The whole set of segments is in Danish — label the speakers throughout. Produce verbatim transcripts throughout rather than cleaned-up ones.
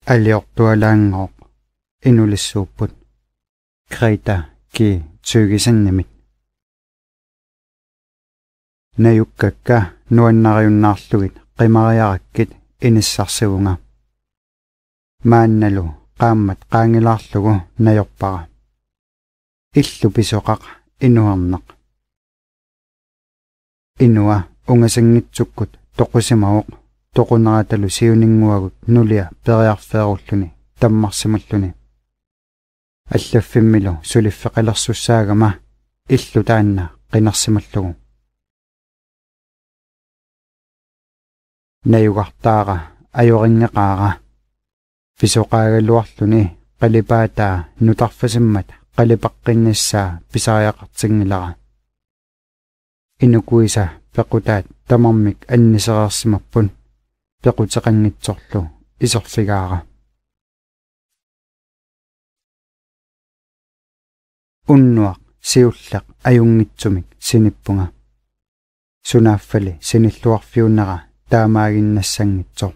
Speaker 1: алиортуалаангооқ инулиссууппут Крета ки тюгисаннамит наюккакка нуаннариуннаарлугит қимариараккит иниссарсивунга маанналу qaammat qaangilaarlugu najorpara illu pisoqaq inuarnaq inua ungasangitsukkut toqusimauq toqunaratalu siuninguagut nulia periarfeerulluni tammarsimalluni allaffimmilo suliffeqalersussaagama illu taanna qinarsimallugu nayugartaara ajoringeqaara pisoqaagaluarluni qalipaataa nutarfasimmat qalipaqqinnissaa pisariaqartingilara inukuisa pequtaat tamarmik annisereersimappun pequteqanngitsorlu isorfigaara unnuaq siullaq ajungitsumik sinippunga sunaaffali sinilluarfiunnera taamaaginnassangitsor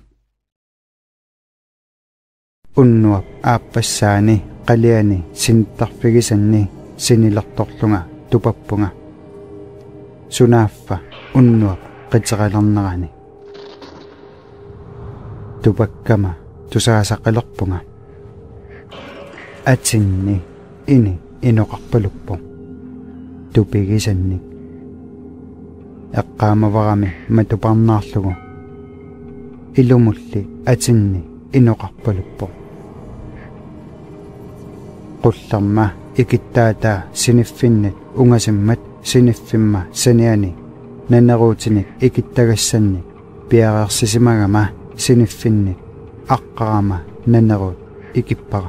Speaker 1: unnuap aappassaani qaliani sinittarfigisanni sinilertorlunga tupappunga sunaaffa unnuap qiteqalernerani tupakkama tusaasaqalerpunga atsinni ini inoqarpaluppu tupigisanni eqqaamavarami matuparnaarlugu ilumulli atsinni inoqarpaluppu qullarma ikittaataa siniffinnit ungasimmat siniffimma saniani naneruutinik ikittagassannik piareersisimagama siniffinnit aqqarama naneruut ikippara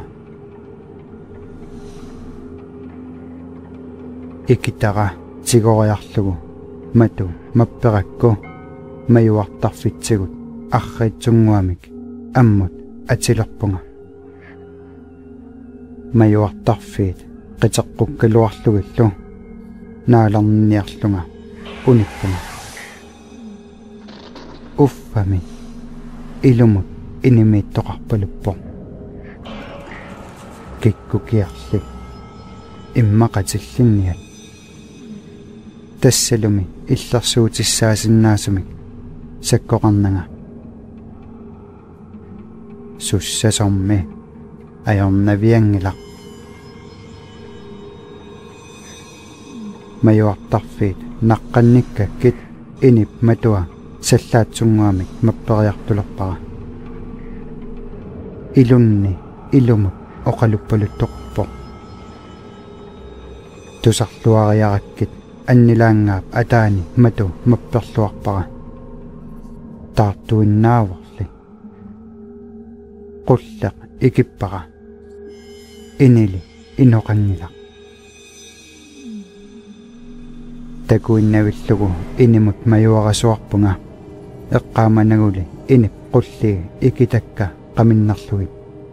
Speaker 1: ikitara tigoriarlugu matu mapperakku mayuartarfitsigut arritsunguamik ammut atilerpunga mayuartarfiit qiteqqukkaluarlugillu naalarniarlunga unippunga uffami ilumut inimiittoqarpaluppo kikkukiarli immaqatillinniat tassalumi illersuutissaasinnaassumik sakkoqarnanga sussasormi ajornaviangilaq mayuartarfiit naqqannikkakkit inip matua sallaatsunguamik mapperiartulerpara ilunni ilumut oqaluppaluttoqpo tusarluariarakkit annilaangaap ataani matu mapperluarpara taartuinnaavarli qullaq ikippara inili inoqangilaq takuinnavillugu inimut majuarasuarpunga eqqaamanaguli inip qulli ikitakka qaminnarlugit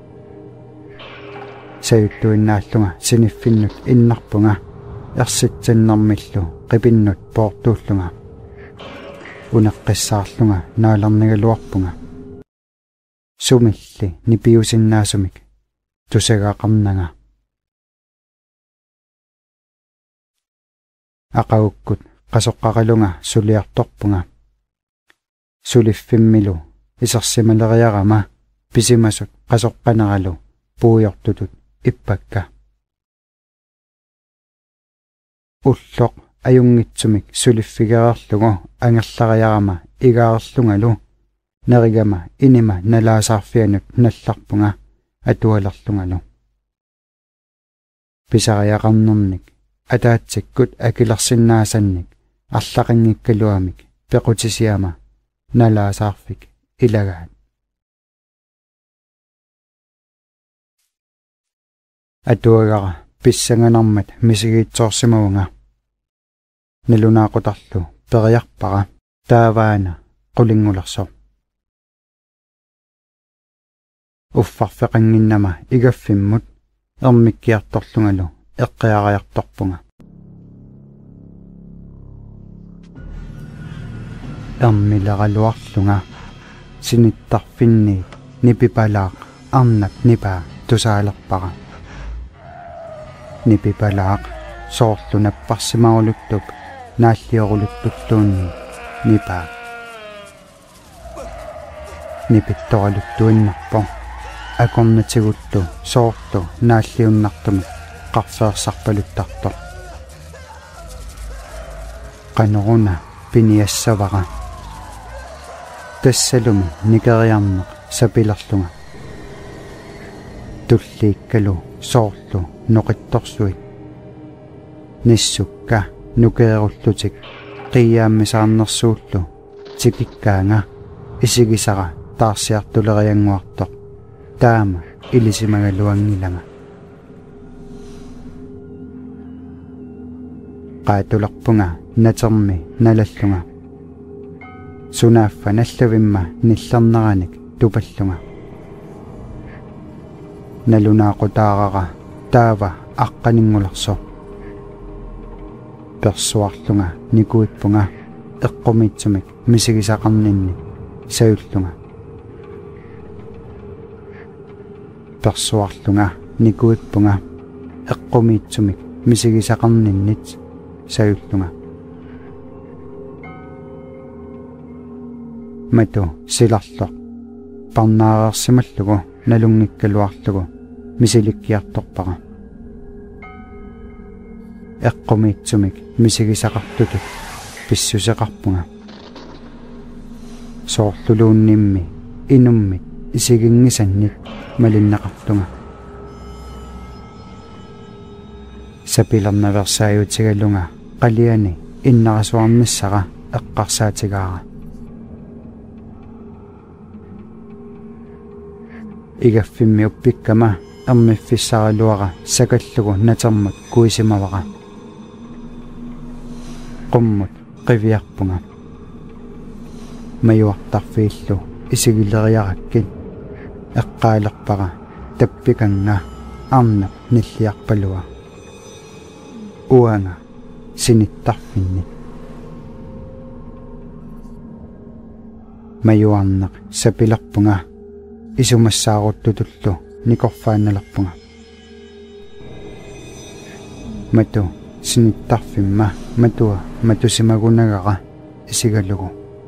Speaker 1: sayuttuinnaallunga siniffinnut innarpunga ersitsannermillu qipinnut poortuullunga uneqqissaarlunga naalarnigaluarpunga sumilli nipiusinnaasumik tusagaaqarnanga aqaukkut qasoqqaqalunga suliartorpunga suliffimmilu isarsimaleriarama pisimasut qasoqqaneralu puujortutut ippakka ulloq ajungitsumik suliffigererlugu angerlariarama igaarlungalu nerigama inima nalaasaarfianut nallarpunga atualerlungalu pisariaqarnernik ataatsikkut akilersinnaasannik арлақингиккалуамик пеқутисиама налаасаарфик илагаат атуагара писсанганармат мисигиитсоорсимавунга налунаақутарлу периарпара тааваана қулингулерсо уффарфеқангиннама игаффиммут эрмиккиарторлунгалу эққиариарторпунга эрмилералуарлунга синиттарфинни нипипалаақ arnap nipa tusaalerpaqa nipipalaaq soorlu napparsimauluttup naallioruluttulluunni nipa nipittoraluttuinnarpo akornatigullu soorlu naalliunnartumik qarfeersarpaluttartor qanoruna piniassavaqa tassalumi nikeriarneq sapilerlunga tulliikkalu soorlu noqittorsuit nissukka nukeerullutik qiyaammisaarnersuullu tikikkaanga isigisara taarsiartulerianguartoq taama ilisimagaluangilanga qaatulerpunga natermi nalallunga sunaaffa nallavimma nillerneraniq tupallunga nalunaaqutaaqaqa taava aqqaningulerso persuarlunga nikuippunga eqqumiitsumik misigisaqarninni sayullunga persuarlunga nikuippunga eqqumiitsumik misigisaqarninnit sayullunga matu silarloq parnaareersimallugu nalungikkaluarlugu misilikkiartorpaqa eqqumiitsumik misigisaqartutut pissuseqarpunga soorluluunnimmi inummit isigingisannit malinnaqartunga sapilernaversaayutigalunga qaliani innarasuarnissaqa eqqarsaatigaara igaffimmi uppikkama ermiffissaraluaqa sakallugu natermut kuisimavaqa qummut qiviarpunga mayuartarfiillu isigileriarakkit eqqaalerpaqa tappikanga arnap nilliarpalua uanga sinittarfinni mayuarneq sapilerpunga isumassaaruttutullu nikorfaannalerpunga matu sinittarfimma matua matusimagunagaqa isigalugu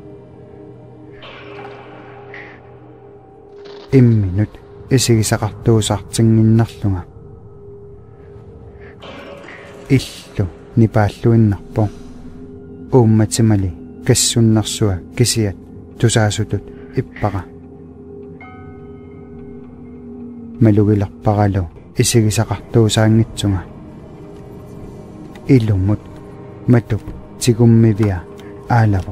Speaker 1: imminut isigisaqartuusartinginnerlunga illu nipaalluinnarpo uummatimali kassunnersua kisiat tusaasutut ippaqa malugilerpaqalu isigisaqartuusaangitsunga illumut matup tigummivia aalavo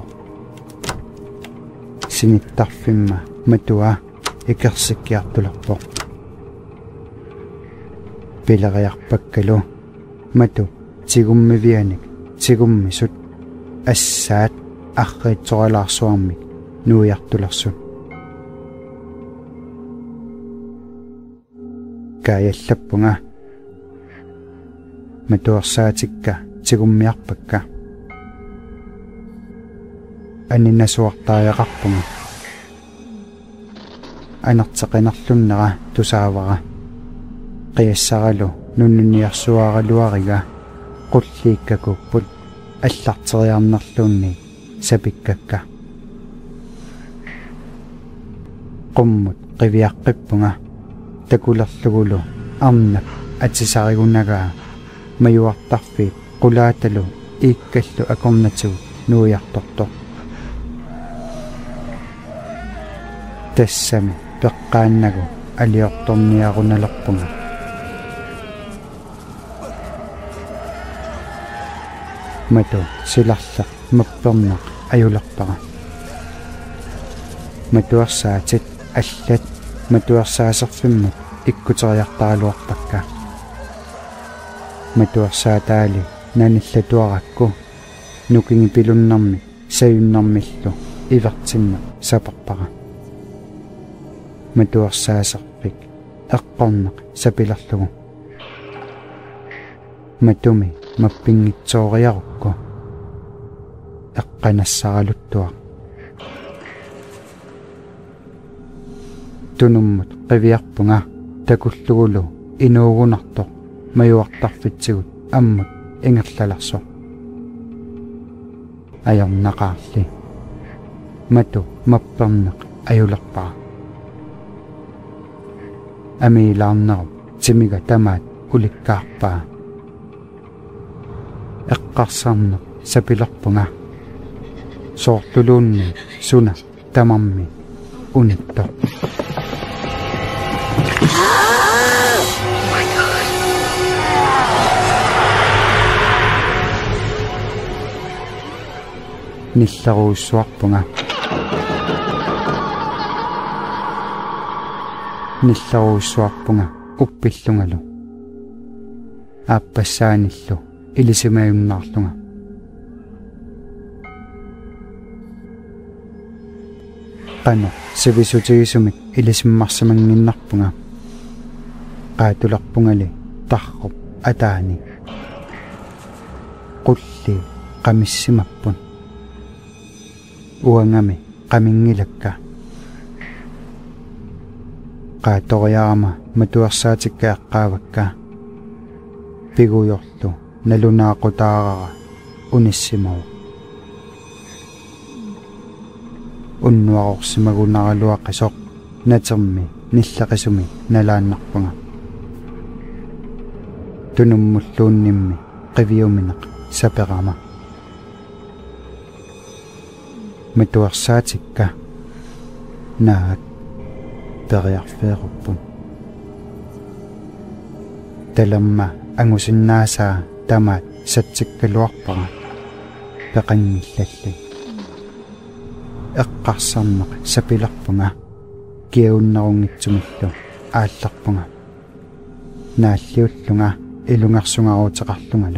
Speaker 1: sinittarfimma matua ikersikkiartulerpo pileriarpakkalu matu tigummivianik tigummisut assaat arritsoralaarsuarmik nuiartulersut kaayallappunga matuarsaatikka tigummiarpakka anninasuartaajaqarpunga anarteqinarlunnera tusaavara qiassaralu nunnuniarsuaraluariga qulliikkakupput аллартериарнерлуунни сапиккакка qumмут qivиаққиппунга такулерлугулу арнап атсисаригунагаа маюартарфиит qulaatalu ииккаллу акорнатигу нуиарторто тассами пеққааннагу алиорторниаруналерпунга мато силарлақ маппернақ аюлерпара матуарсаатит аллат матуарсаасерфиммут иккутериартаралуарпакка матуарсаатаали наниллатуаракку нукинги пилуннарми саюннармиллу ивертимма саперпара матуарсаасерпик эққорнеқ сапилерлугу матуми маппингитсоориарукку эққанассаралуттуа tunummut qiviarpunga takullugulu inuugunartoq mayuartarfitsigut ammut ingerlalarso ayarnaqaarli matu mapperneq ayulerpaa amiilaarnerup timiga tamaat ulikkaarpaa eqqarsarneq sapilerpunga soorluluunni suna tamarmi unitto nillaruussuarpunga nillaruussuarpunga uppillungalu aappassaanillu ilisimayunnaarlunga qano sivisutigisumik ilisimmarsamanginnarpunga qaatularpungali tarrup ataani qulli qamissimappun uangami qamingilakka qaatoriarama matuarsaatikka eqqaavakka pigujorlu nalunaaqutaarara unissimaruq unnuaqorsimagunaraluaqqisoq natermi nillaqisumi nalaannarpunga tunummulluunnimmi qiviumineq saperama matuarsaatikka naak periarfeeruppun talamma angusinnaasaa tamaat satsikkaluarpaga peqanngillalli eqqarsarneq sapilerpunga kiaunnarungitsumillu aallarpunga naalliullunga ilungarsungaruuteqarlungalu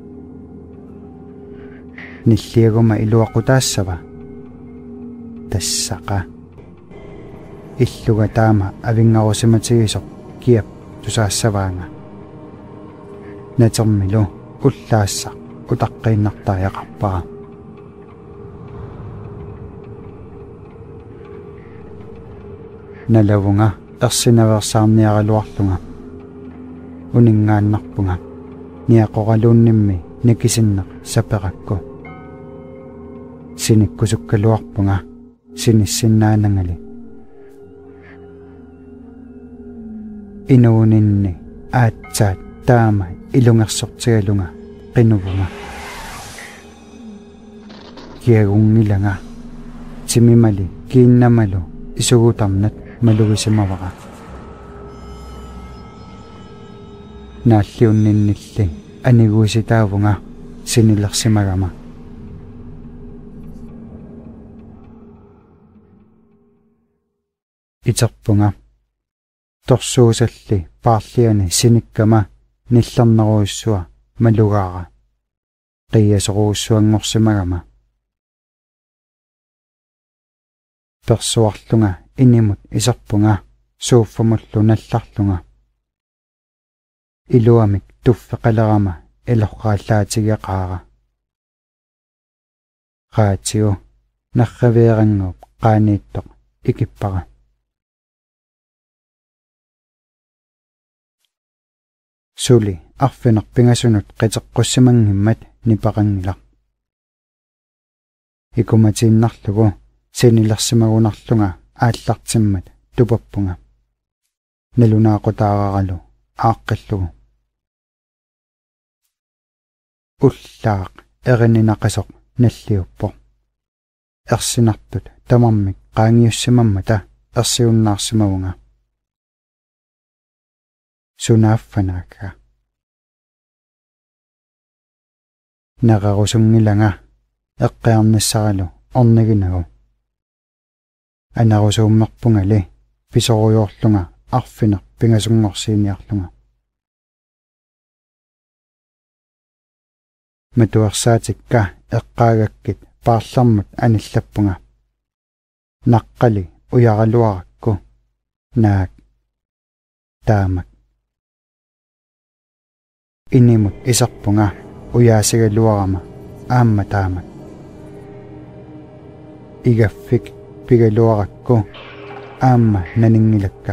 Speaker 1: nilliaguma iluaqutaassava tassaqa illuga taama avingarusimatigisoq kiap tusaassavaanga natermilu ullaassaq utaqqainnartaajaqarpaa nalavunga ersinaversaarniaraluarlunga uningaannarpunga niaqoraluunnimmi nikisinneq saperakku sinikkusukkaluarpunga sinissinnaanangali inuuninni aatsaat taama ilungersortigalunga qinuvunga kiagungilanga timimali kiinnamalu isugutarnat malugisimavara naalliunninnilli aniguisitaavunga sinilersimagama iterpunga torsuusalli paarliani sinikkama nillerneruussua malugaara qiyasoruussuangorsimagama persuarlunga inimut iserpunga suuffamullu nallarlunga iluamik tuffeqalerama ilorqaallaatigiaqaara qaatiu narraveeranguup qaaniittoq ikippara suli arfinerpingasunut qiteqqussimangimmat nipaqangilaq ikumatiinnarlugu sinilersimagunarlunga aallartimmat tupappunga nalunaaqutaararalu aaqqillugu ullaaq erininaqisoq nalliuppoq ersinartut tamarmik qaangiussimammata ersiunnaarsimavunga sunaaffanaaga naqarusungilanga eqqiarnissaralu orniginagu anarusuummerpungali pisorujorlunga arfineq pingasungorsiiniarlunga matuarsaatikka eqqaagakkit paarlarmut anillappunga naqqali uyaraluarakku naak taamak inimut isarpunga uyaasigaluarama aamma taamak igaffik pigaluarakku aamma naningilakka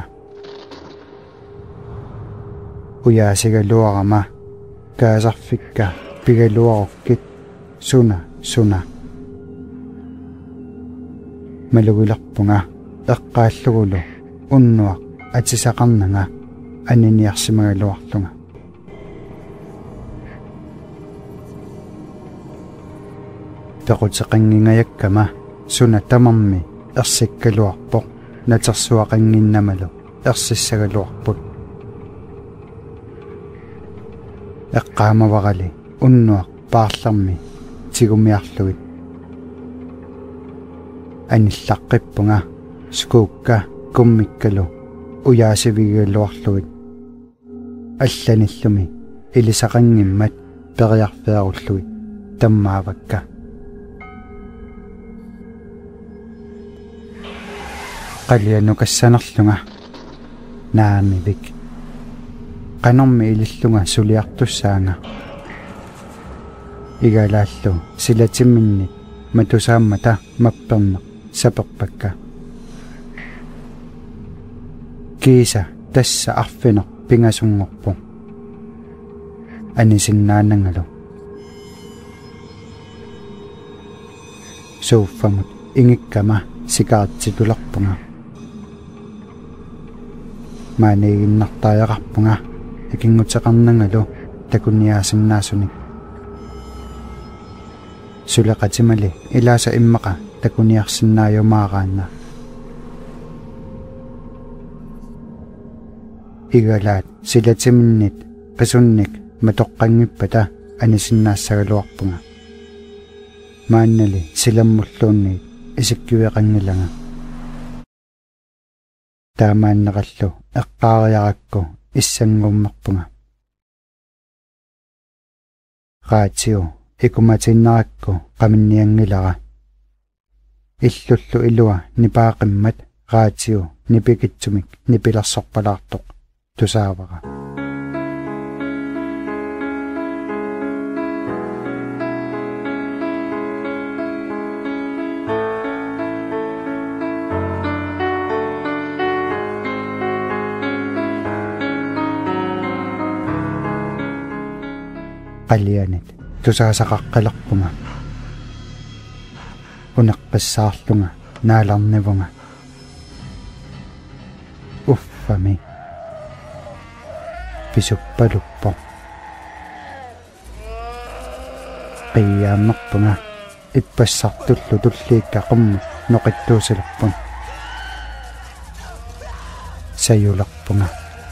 Speaker 1: uyaasigaluarama kaasarfikka pigaluarukkit suna suna malugilarpunga eqqaallugulu unnuaq atisaqarnanga aniniarsimagaluarlunga pequtseqangingayakkama suna tamarmi ersikkaluarpoq natersuaqanginnamalu ersissagaluarput eqqaamavarali unnuaq paarlarmi tigumiarlugit anillaqqippunga skuukka kummikkalu uyaasivigiluarlugit алланиллуми илисақангиммат периарфеаруллуи таммаавакка қалианукассанерлунга наамивик канорми илиллунга сулиартуссаанга игалааллу силатимминни матусааммата маппернеқ саперпакка киса тасса арфинеқ пингасунгорпу анисиннаанангалу сууффамут ингиккама сикаатситуларпунга маанигиннартааяқарпунга икингутеқарнангалу такуниаасиннаасуник сулеқатимали илааса иммақа такуниарсиннааюмаараанна игалаат силатиминнит qisунник матоққангиппата анисиннаассагалуарпунга мааннали силаммуллуунниит исиккивеқангилага таамааннеқаллу эққаариаракку иссангуммерпунга раатиу икуматиннаракку қаминниангилара иллуллу илуа нипаақиммат раатиу нипикитсумик нипиларсорпалаартоқ тусаавара qallianit tusaasaqaqqalerpunga uneqqissaarlunga naalarnivunga uffami pisuppaluppo qiyaammerpunga ippassartullu tulliikkaqummu noqittuusilerpun sayulerpunga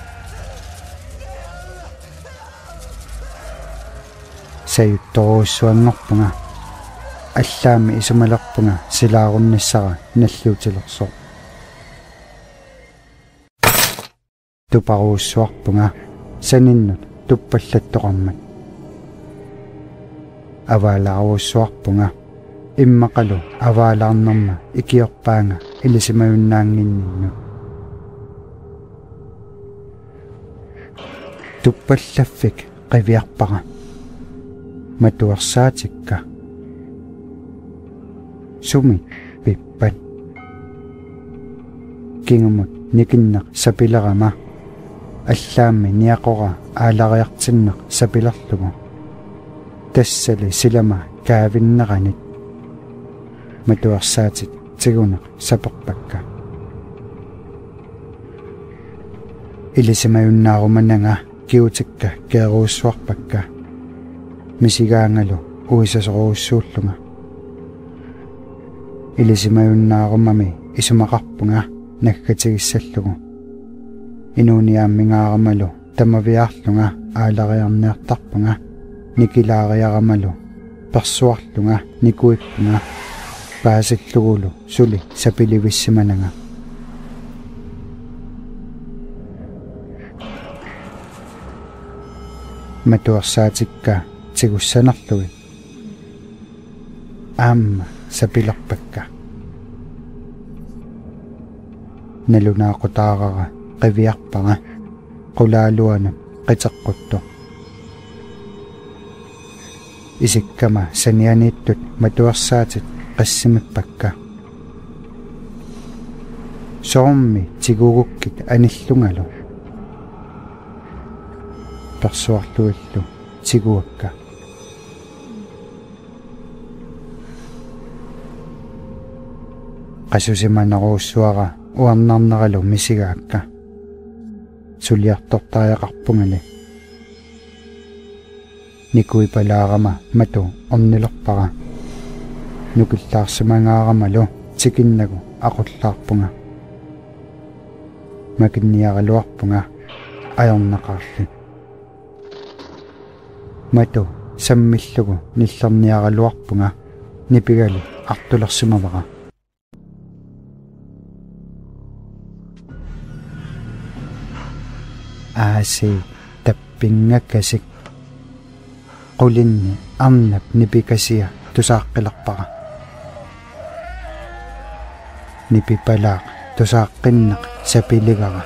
Speaker 1: sayuttoruussuanngorpunga аллаами исумалерпунга силаарунниссара наллуутилерсо тупаруuссуарпунга саниннут туппаллаттоқармат аваалааруuссуарпунга иммақалу аваалаарнерма икиорпаанга илисимаюннаангиннинну туппаллаффик қивиарпара матуарсаатикка суми пиппат кингумут никиннеқ сапилерама аллаами ниақора аалариартиннеқ сапилерлугу тассали силама каавиннеранит матуарсаатик тигунеқ саперпакка илисимаюннааруманага киутикка кееруussуарпакка мисигаангалу уисасоруuссууллунга илисимаюннаарумами исумақарпунга наггатигиссаллугу инуниааммигаарамалу тамавиаарлунга аалариарниартарпунга никилаариарамалу персуарлунга никуиккунга паасиллугулу сули сапиливиссиманага матуарсаатикка тигуссанерлуги аама сапилерпакка налунаақутаарара қивиарпара қулаалуана қитеққутто исиккама санианииттут матуарсаатит қассимиппакка soormi tigugukkit anillungalu persuarluillu tiguakka qasusimanaruussuara uarnarneralu misigaakka suliartortaajaqarpungali nikuipalaarama matu ornilerpara nukillaarsimangaaramalu tikinnagu aqullaarpunga makinniaraluarpunga ajornaqaarli matu sammillugu nillerniaraluarpunga nipigalu artulersimavara aasi tappingakkasik qulinni arnap nipikasia tusaaqqilaqpara nipipalaaq tusaaqqinneq sapiligara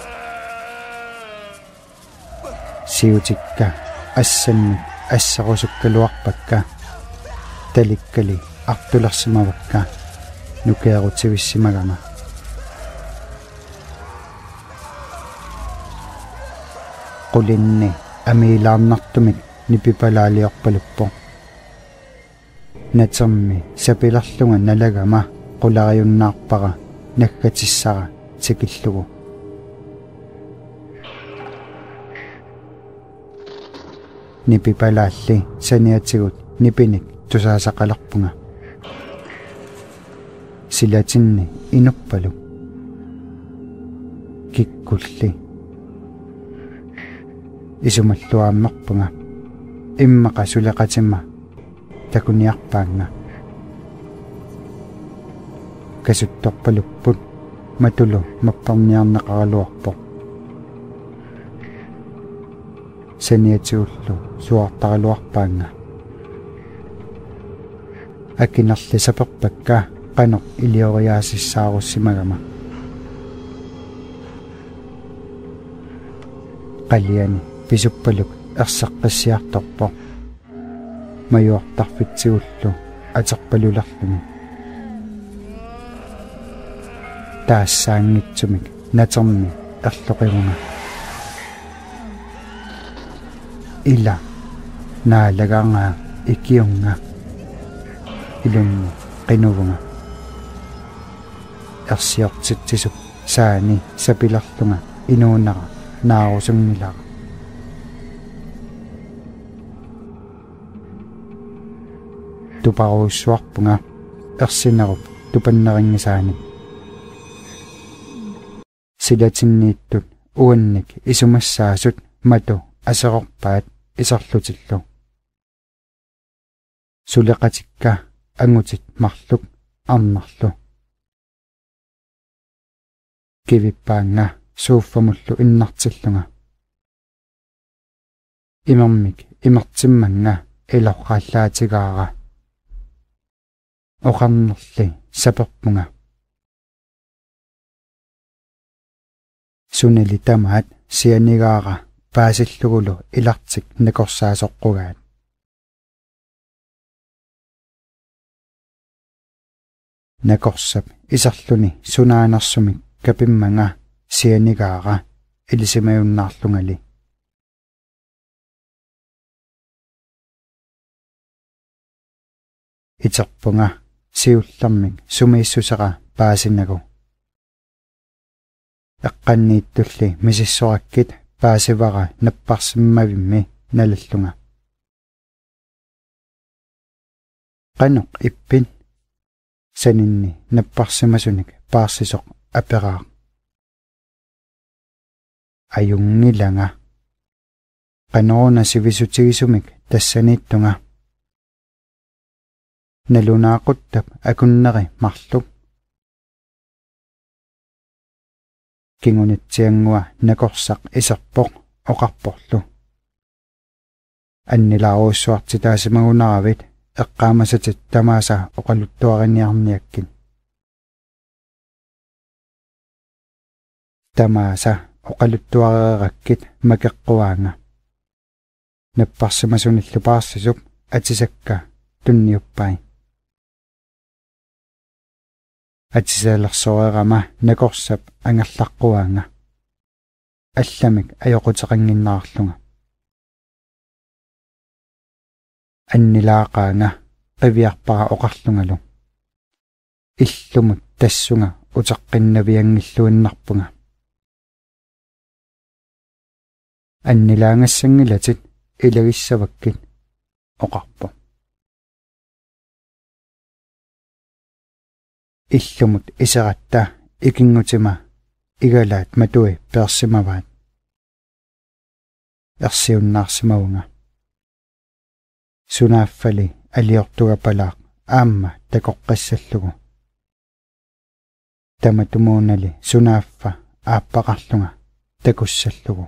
Speaker 1: siutikka assannit assaqusukkaluarpakka talikkali artulersimavakka nukeerutivissimagama qulinni amiilaarnartumik nipipalaaliorpaluppo natermi sapilerlunga nalagama qulariunnaarpara nakkatissara tikillugu nipipalaalli saniatigut nipinik tusaasaqalerpunga silatinni inuppalu kikkulli isumalluaammerpunga immaqa suleqatimma takuniarpaanga kasuttorpalupput matulu mapparniarnaqaraluarpo saniatiullu suartaraluarpaanga akinerlisaperpakka qanoq ilioriaasissaarussimagama qaliani pisuppaluk ersaqqassiartorpo majuartarfitsigullu aterpalularlumi taassaangitsumik natermi erloqivunga ila naalagaangaa ikiunga ilunni qinuvunga ersiortitsisuk saani sapilarlunga inuunara naarusungilara tuparuussuarpunga ersinerup tupanneringisaani silatinniittut uannik isumassaasut matu aserorpaat iserlutillu suleqatikka angutit marluk arnarlu kivippaanga suuffamullu innartillunga imermik imertimmanga ilorqaallaatigaara oqarnerli saperpunga sunili tamaat sianigaara paasillugulu ilartik nakorsaasoqqugaat nakorsap iserluni sunaanersumik kapimmanga sianigaara ilisimayunnaarlungali iterpunga siullermik sumiissusera paasinagu eqqanniittulli misissorakkit paasivara napparsimmavimmi nalallunga qanoq ippin saninni napparsimasunik paarsisoq aperaaq ayungilanga qanoona sivisutigisumik tassaniittunga nalunaaquttab akunneri marluk kingunitsiangua nakorsaq iserpoq oqarporlu annilaaruussuartitaasimagunaravit eqqaamasatit tamaasa oqaluttuariniarniakkin tamaasa oqaluttuareerakkit makeqquaanga napparsimasunillu paarsisuk atisakka tunniuppai атисаалерсориарама накорсап ангерлаққуаанга алламик аёқутеқангиннаарлунга аннилаақаанга qivиарпара оқарлунгалу иллумут тассунга утеққиннавиангиллуиннарпунга аннилаангассангилатит илагиссаваккит оқарпу иллумут исератта икингутима игалаат матуи персимаваат ерсиуннаарсимавунга сунааффали алиортугапалаақ аама такоққиссаллугу таматумуунали сунааффа ааппақарлунга такуссаллугу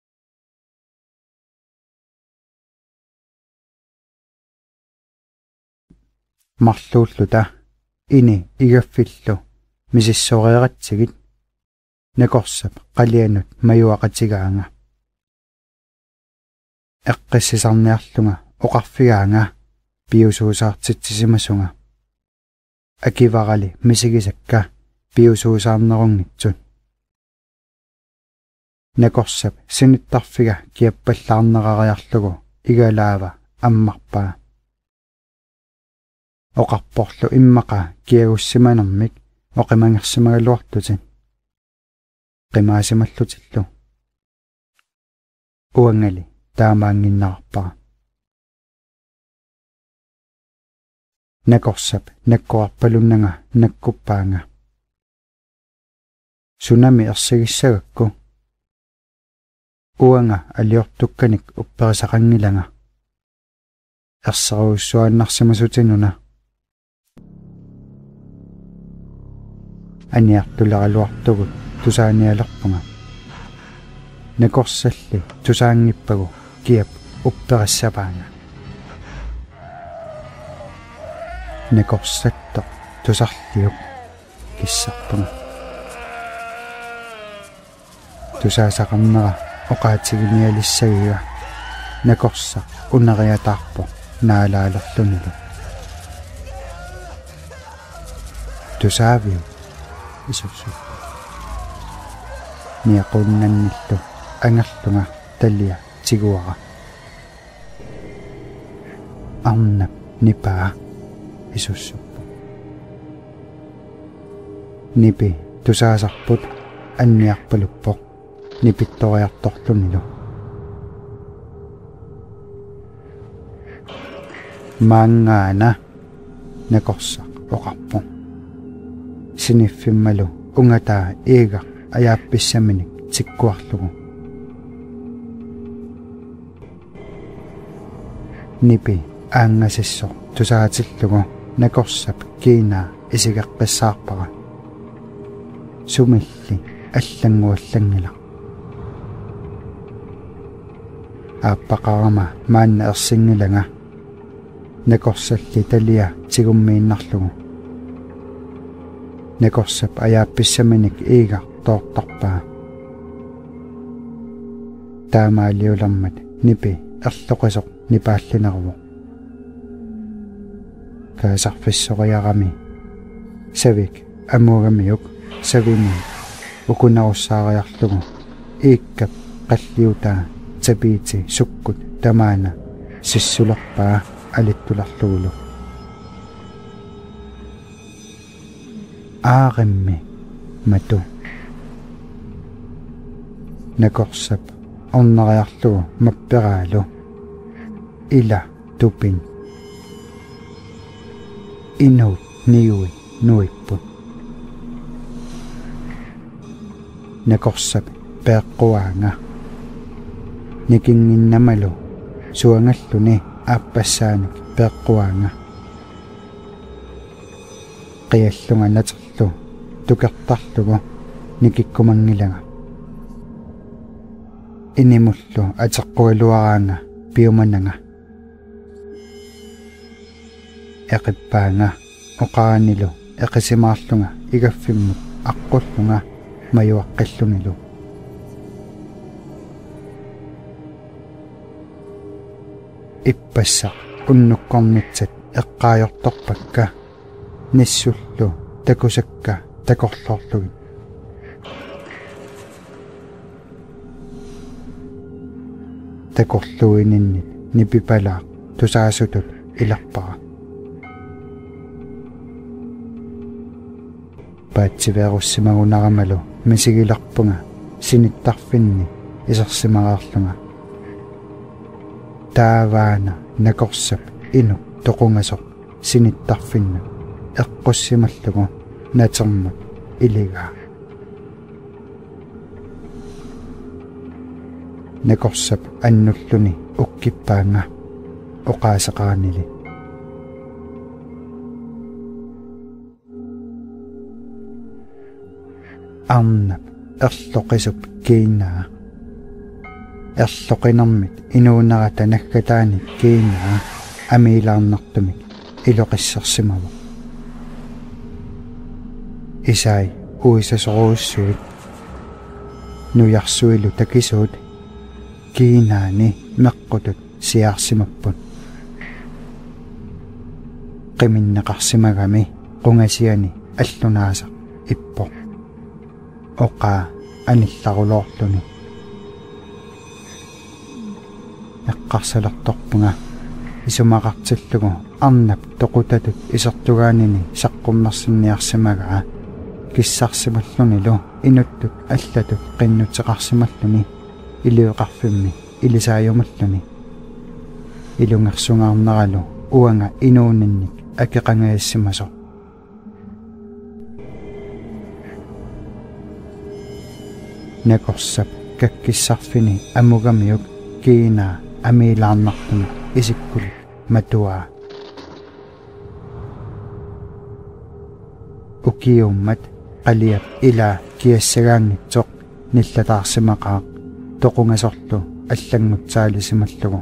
Speaker 1: марлууллута ини игаффиллу мисиссориератсигит накорсап қалианут маюақатигаанга эққиссисарниарлунга оқарфигаанга пиусуусаартитсимасунга акиварали мисигисакка пиусуусаарнерунгитсут накорсап синиттарфига киаппаллаарнерариарлугу игалаава аммарпаа оқарпорлу иммақа киагуссиманермик оқимангерсимагалуартутин қимаасималлутиллу уангали таамаангиннаарпара накорсап наккуарпалуннага наккуппаанга сунами ерсигиссагакку уанга алиортукканик упперисақангилага ерсеруйуссуааннарсимасутинуна аниартулералуартугут тусааниалерпунга накорсалли тусаангиппагу киап уппериссапаанга накорсатто тусарлиук киссарпунга тусаасақарнера оқаатигиниалиссагига накорса унериатаарпо наалаалерлунилу тусаави исусу ниақуннанниллу ангерлунга таллиа тигуара арнап нипаа исуссуппу нипи тусаасарпут анниарпалуппоқ нипитториарторлунилу маангаана накорсақ оқарпу синиффиммалу унгатаа иига аяапписсаминик тиккуарлугу нипи аангасиссо тусаатиллугу накорсап киинаа исигеққиссаарпара сумилли аллангуаллангила ааппақарама маанна ерсингилага накорсалли талиа тигуммииннарлугу накорсап аяапписсаминик иига тоортарпаа таамаалиулермат нипи ерлоқисоқ нипааллинерво каасарфиссориарами савик амугамиук савини укунаруссаариарлугу ииккап қаллиутаа табиити суккут тамаана сиссулерпаа алиттуларлугулу ааримми мату накорсап орнариарлугу маппераалу ила тупин инут ниуи нуиппут накорсап пеэккуаанга никингиннамалу суангаллуни ааппассааник пеэккуаанга қиаллунга натерлу тукертарлугу никиккумангилага inimullu атеққугалуараанга пиуманага эқиппаанга оқаанилу эқисимаарлунга игаффиммут аққуллунга маюаққиллунилу иппассақ уннуккорнитсат эққаajortorpakka ниссуллу такусакка такорлоорлугит такорлуининни нипипалаа тусаасутут иларпара паатсиверуссимагунарамалу мисигиларпунга синиттарфинни исерсимараарлунга тааваана накорсап ину тоқунгасо синиттарфинна эққуссималлугу натермут илигаа накорсап аннуллуни уккиппаанга оқаасақаранили арнап ерлоқисуп киинаа ерлоқинэрмит инуунарата наггатаани киинаа амилаарнартумик илоқиссерсимава исай уисасоруussуит нуярсуилу такисуут киинаани меққутут сиаарсимаппут қиминнеқарсимагами қунгасиани аллунааса иппо оқа анилларулоорлуни эққарсалерторпунга исумақартиллугу арнап тоқутатут исертугаанини саққуммерсинниарсимагаа киссарсималлунилу инуттут аллатут қиннутеқарсималлуни илиуқарфимми илисааюмаллуни илунгерсунгаарнералу уанга инуунинник акеқангаиссимасо накорсап каккиссарфини амугамиук киинаа амилаарнартуми исиккул матуаа укиуммат қалиап ила киассагаангитсоқ ниллатаарсимақаа тоқунгасорлу аллангутсаалисималлугу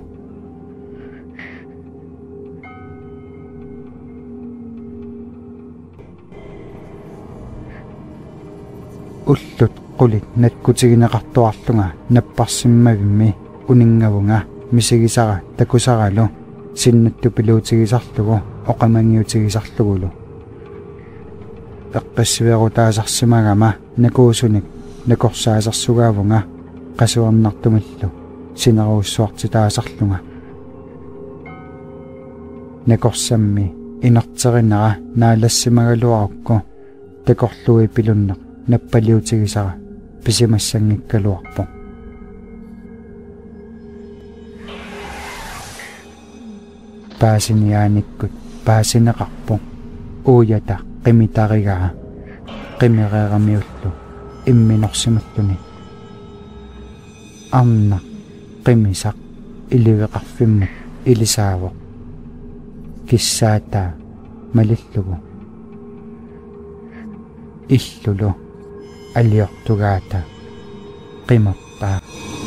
Speaker 1: уллут qulит наккутигинеқартуарлунга наппарсиммавимми унингавунга мисигисара такусаралу синнатту пилуутигисарлугу оқамангиутигисарлугулу эққассиверутаасарсимагама накуусуник накорсаасарсугаавунга qasuarnartumillu sineruussuartitaasarlunga накорсамми инертеринера наалассимагалуарукку такорлуи пилуннеқ наппалиутигисара писимассангиккалуарпо паасиниааниккут паасинеқарпо уuyata qimitaригаа qimireeramiullu имминорсималлуни арна qimисақ иливеқарфиммут илисаавоқ киссаатаа малиллугу иллулу алиортугаата qimortaa